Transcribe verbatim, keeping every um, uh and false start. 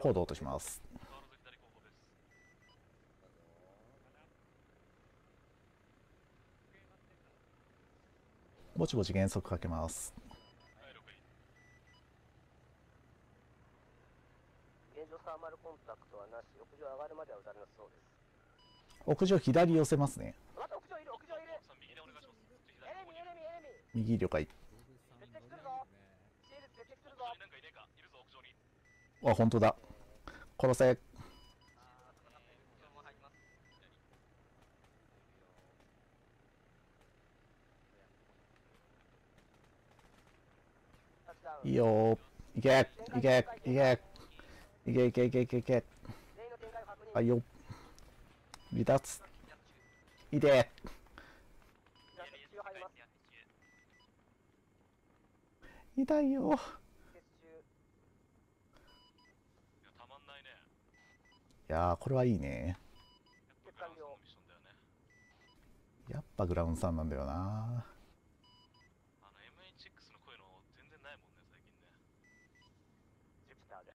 コードを落とします。ぼちぼち減速かけます。 現状サーマルコンタクトはなし、屋上上がるまでは撃たれなそうです。 屋上左寄せますね。 また屋上いる、屋上いる。 右でお願いします。 エネミー、エネミー、エネミー。 右了解。 接敵するぞ。シールズ接敵するぞ。 なんかいねえか、いるぞ屋上に。 あ、本当だ。殺せ。 あー、その中に屋上も入ります。タッチダウン。 いいよー。いけいけいけいけいけいけいけいけ。 全員の展開を確認。 はいよ。離脱。いて中入ります。 痛いよ。 接中。 いや、たまんないね。 いやー、これはいいね。 完了。 ミッションだよね。 やっぱグラウンドさんなんだよな。